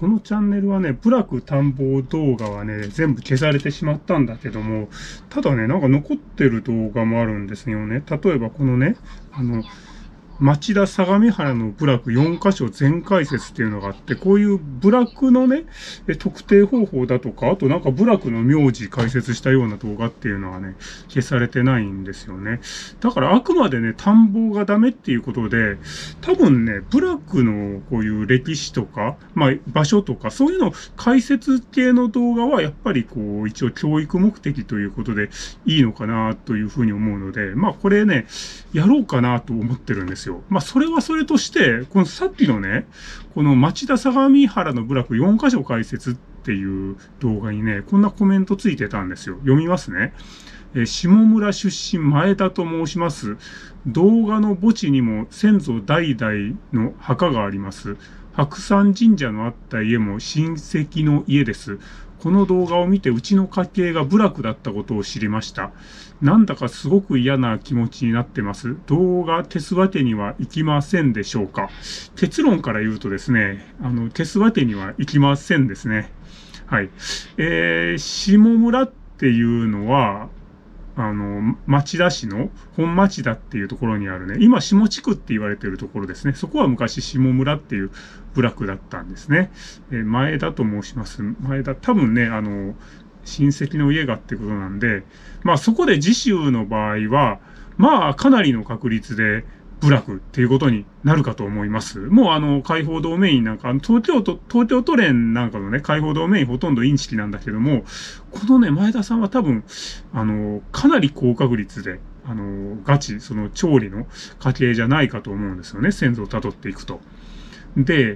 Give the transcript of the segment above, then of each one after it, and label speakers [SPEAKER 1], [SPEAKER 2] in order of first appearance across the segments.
[SPEAKER 1] このチャンネルはね、部落探訪動画はね、全部消されてしまったんだけども、ただね、なんか残ってる動画もあるんですよね。例えばこのね、町田相模原の部落4カ所全解説っていうのがあって、こういう部落のね、特定方法だとか、あとなんか部落の名字解説したような動画っていうのはね、消されてないんですよね。だからあくまでね、探訪がダメっていうことで、多分ね、部落のこういう歴史とか、まあ場所とか、そういうの解説系の動画はやっぱりこう、一応教育目的ということでいいのかなというふうに思うので、まあこれね、やろうかなと思ってるんですよ。まあ、それはそれとして、このさっきのね、この町田相模原の部落4カ所解説っていう動画にね、こんなコメントついてたんですよ。読みますね。下村出身前田と申します。動画の墓地にも先祖代々の墓があります。白山神社のあった家も親戚の家です。この動画を見てうちの家系が部落だったことを知りました。なんだかすごく嫌な気持ちになってます。動画消すわけにはいきませんでしょうか。結論から言うとですね、消すわけにはいきませんですね。はい。下村っていうのは、町田市の本町田っていうところにあるね、今下地区って言われているところですね。そこは昔下村っていう部落だったんですね。前田と申します。前田、多分ね、親戚の家がってことなんで、まあそこで次州の場合は、まあかなりの確率で部落っていうことになるかと思います。もう開放ドメインなんか、東京都連なんかのね、開放ドメインほとんどインチキなんだけども、このね、前田さんは多分、かなり高確率で、ガチ、その調理の家系じゃないかと思うんですよね、先祖を辿っていくと。で、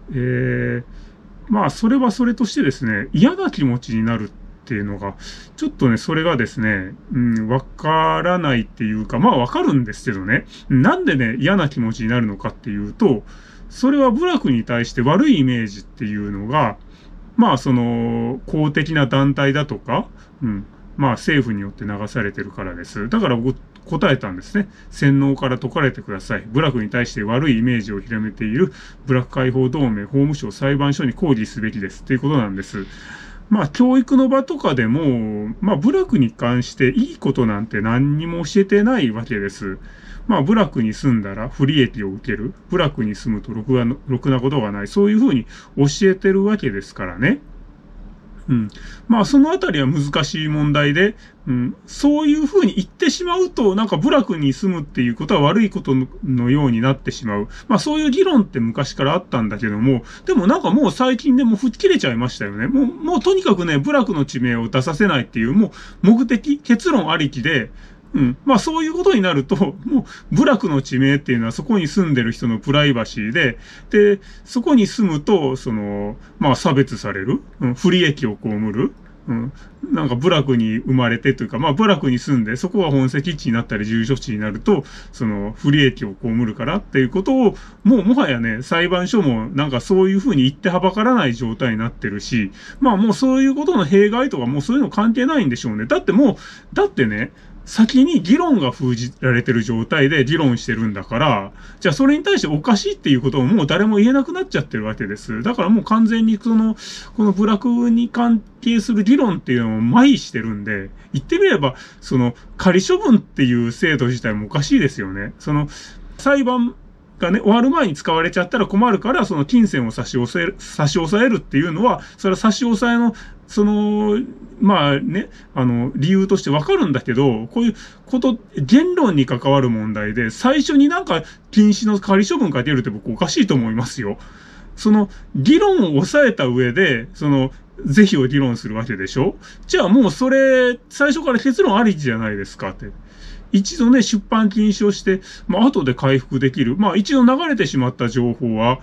[SPEAKER 1] まあ、それはそれとしてですね、嫌な気持ちになるっていうのが、ちょっとね、それがですね、わからないっていうか、まあわかるんですけどね、なんでね、嫌な気持ちになるのかっていうと、それは部落に対して悪いイメージっていうのが、まあその、公的な団体だとか、まあ政府によって流されてるからです。だから僕答えたんですね。洗脳から解かれてください。部落に対して悪いイメージを広めている部落解放同盟法務省裁判所に抗議すべきです。っていうことなんです。まあ、教育の場とかでも、まあ、部落に関していいことなんて何にも教えてないわけです。まあ、部落に住んだら不利益を受ける。部落に住むとろくなことがない。そういうふうに教えてるわけですからね。まあ、そのあたりは難しい問題で、そういうふうに言ってしまうと、なんか部落に住むっていうことは悪いことのようになってしまう。まあ、そういう議論って昔からあったんだけども、でもなんかもう最近でも吹っ切れちゃいましたよね。もうとにかくね、部落の地名を出させないっていう、もう目的、結論ありきで、まあそういうことになると、もう部落の地名っていうのはそこに住んでる人のプライバシーで、そこに住むと、まあ差別される、不利益を被る、なんか部落に生まれてというか、まあ部落に住んで、そこが本籍地になったり住所地になると、不利益を被るからっていうことを、もはやね、裁判所もなんかそういうふうに言ってはばからない状態になってるし、まあもうそういうことの弊害とかもうそういうの関係ないんでしょうね。だってね、先に議論が封じられてる状態で議論してるんだから、じゃあそれに対しておかしいっていうことをもう誰も言えなくなっちゃってるわけです。だからもう完全にこの部落に関係する議論っていうのを麻痺してるんで、言ってみれば、仮処分っていう制度自体もおかしいですよね。裁判がね、終わる前に使われちゃったら困るから、金銭を差し押さえるっていうのは、それは差し押さえの、まあね、理由としてわかるんだけど、こういうこと、言論に関わる問題で、最初になんか禁止の仮処分かけるって僕おかしいと思いますよ。議論を抑えた上で、是非を議論するわけでしょ。じゃあもうそれ、最初から結論ありきじゃないですかって。一度ね、出版禁止をして、まあ、後で回復できる。まあ、一度流れてしまった情報は、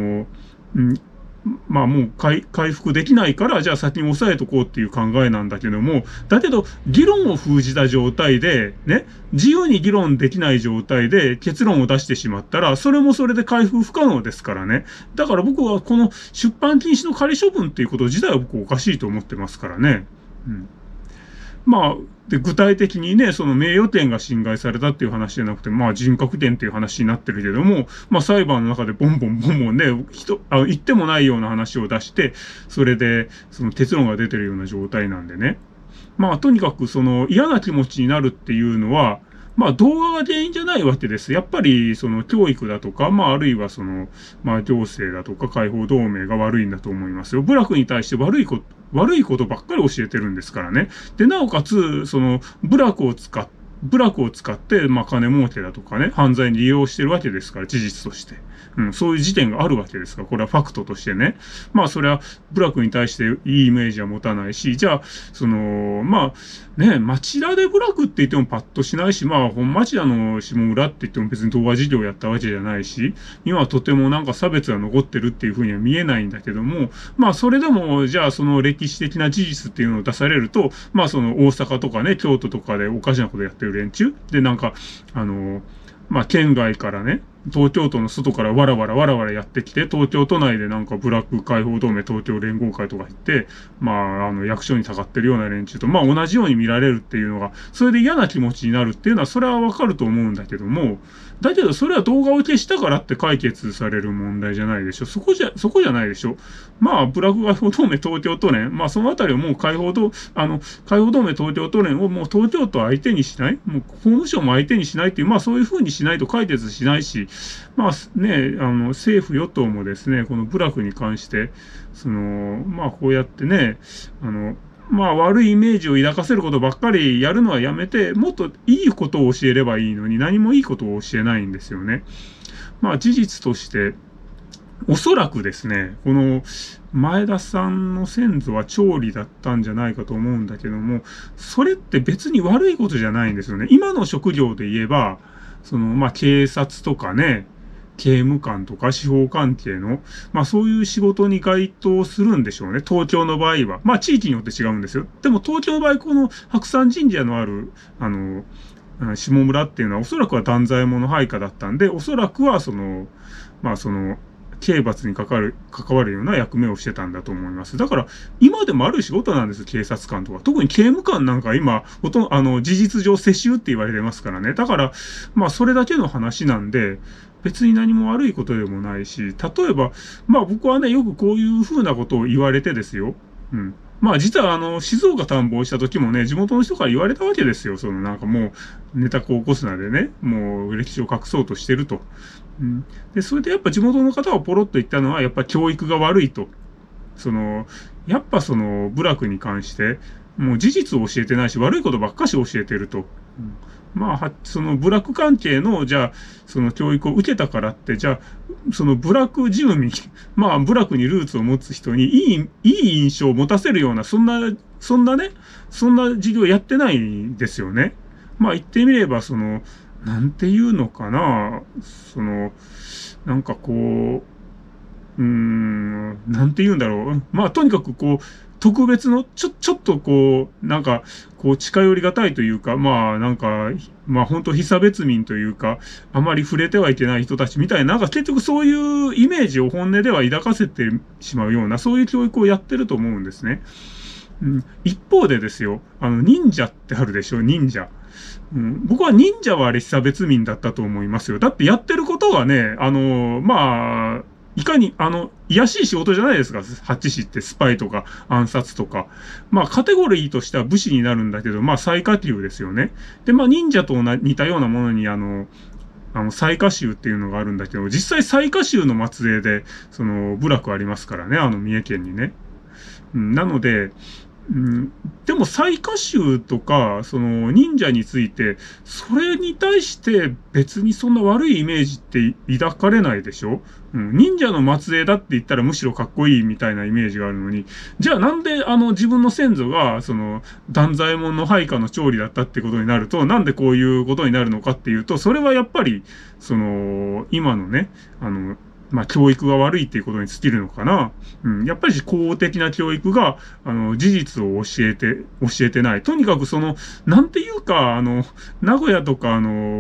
[SPEAKER 1] まあもう回復できないから、じゃあ先に抑えとこうっていう考えなんだけども、だけど、議論を封じた状態で、ね、自由に議論できない状態で結論を出してしまったら、それもそれで回復不可能ですからね。だから僕はこの出版禁止の仮処分っていうこと自体は僕おかしいと思ってますからね。 まあ、で、具体的にね、その名誉権が侵害されたっていう話じゃなくて、まあ人格権っていう話になってるけども、まあ裁判の中でボンボンボンボンね、言ってもないような話を出して、それで、その結論が出てるような状態なんでね。まあとにかくその嫌な気持ちになるっていうのは、まあ動画が原因じゃないわけです。やっぱりその教育だとか、まああるいはその、まあ行政だとか解放同盟が悪いんだと思いますよ。部落に対して悪いことばっかり教えてるんですからね。で、なおかつ、その、部落を使って、まあ金儲けだとかね、犯罪に利用してるわけですから、事実として。うん、そういう事件があるわけですから、これはファクトとしてね。まあそれは部落に対していいイメージは持たないし、じゃあ、その、まあね、町田で部落って言ってもパッとしないし、まあ本町田の下村って言っても別に童話事業やったわけじゃないし、今はとてもなんか差別が残ってるっていうふうには見えないんだけども、まあそれでも、じゃあその歴史的な事実っていうのを出されると、まあその大阪とかね、京都とかでおかしなことやってる連中でなんか、まあ県外からね、東京都の外からわらわらやってきて、東京都内でなんかブラック解放同盟東京連合会とか行って、まあ、役所にたかってるような連中と、まあ同じように見られるっていうのが、それで嫌な気持ちになるっていうのは、それはわかると思うんだけども、だけどそれは動画を消したからって解決される問題じゃないでしょ。そこじゃないでしょ。まあ、ブラック解放同盟東京都連、まあそのあたりをもう解放同盟東京都連をもう東京都相手にしない、もう法務省も相手にしないっていう、まあそういうふうにしないと解決しないし、まあね、政府与党もですね、この部落に関して、まあこうやってね、まあ悪いイメージを抱かせることばっかりやるのはやめて、もっといいことを教えればいいのに何もいいことを教えないんですよね。まあ事実として、おそらくですね、この前田さんの先祖は調理だったんじゃないかと思うんだけども、それって別に悪いことじゃないんですよね。今の職業で言えば、まあ警察とかね、刑務官とか司法関係の、まあそういう仕事に該当するんでしょうね。東京の場合は。まあ地域によって違うんですよ。でも東京の場合、この白山神社のある、下村っていうのはおそらくは断罪者配下だったんで、おそらくはまあ刑罰に関わるような役目をしてたんだと思います。だから、今でもある仕事なんです、警察官とか。特に刑務官なんか今、事実上世襲って言われてますからね。だから、まあ、それだけの話なんで、別に何も悪いことでもないし、例えば、まあ僕はね、よくこういう風なことを言われてですよ。うん。まあ実は静岡探訪した時もね、地元の人から言われたわけですよ。なんかもう、ネタを起こすなでね、もう歴史を隠そうとしてると。うん。で、それでやっぱ地元の方がポロッと言ったのは、やっぱ教育が悪いと。やっぱ部落に関して、もう事実を教えてないし、悪いことばっかし教えてると。うん、まあ、部落関係の、じゃあ、教育を受けたからって、じゃあ、部落住民、まあ、部落にルーツを持つ人にいい印象を持たせるような、そんな授業やってないんですよね。まあ、言ってみれば、なんていうのかな、なんかこう、なんて言うんだろう。まあ、とにかく特別の、ちょっとなんか、近寄りがたいというか、まあ、なんか、まあ、本当被差別民というか、あまり触れてはいけない人たちみたいな、なんか結局そういうイメージを本音では抱かせてしまうような、そういう教育をやってると思うんですね。うん、一方でですよ、忍者ってあるでしょ、忍者。うん、僕は忍者はあれ被差別民だったと思いますよ。だってやってることはね、まあ、いかに、卑しい仕事じゃないですか。ハッチ士ってスパイとか暗殺とか。まあ、カテゴリーとしては武士になるんだけど、まあ、最下級ですよね。で、まあ、忍者と似たようなものに、最下衆っていうのがあるんだけど、実際最下衆の末裔で、部落ありますからね、三重県にね。うん、なので、うん、でも最下衆とか、忍者について、それに対して別にそんな悪いイメージって抱かれないでしょ。うん、忍者の末裔だって言ったらむしろかっこいいみたいなイメージがあるのに、じゃあなんで自分の先祖が、断罪門の配下の調理だったってことになると、なんでこういうことになるのかっていうと、それはやっぱり、今のね、まあ、教育が悪いっていうことに尽きるのかな。うん。やっぱり公的な教育が、事実を教えてない。とにかくなんていうか、名古屋とか、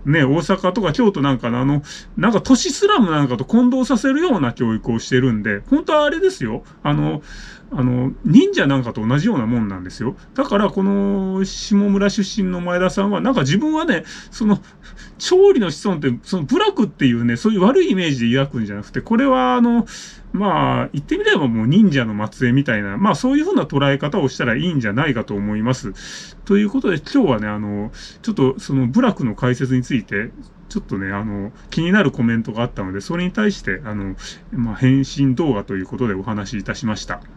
[SPEAKER 1] ね、大阪とか京都なんかのなんか都市スラムなんかと混同させるような教育をしてるんで、本当はあれですよ。忍者なんかと同じようなもんなんですよ。だから、この、下村出身の前田さんは、なんか自分はね、調理の子孫って、部落っていうね、そういう悪いイメージで抱くんじゃなくて、これは、まあ、言ってみればもう忍者の末裔みたいな、まあそういうふうな捉え方をしたらいいんじゃないかと思います。ということで、今日はね、ちょっとその部落の解説について、ちょっとね、気になるコメントがあったので、それに対して、まあ、返信動画ということでお話しいたしました。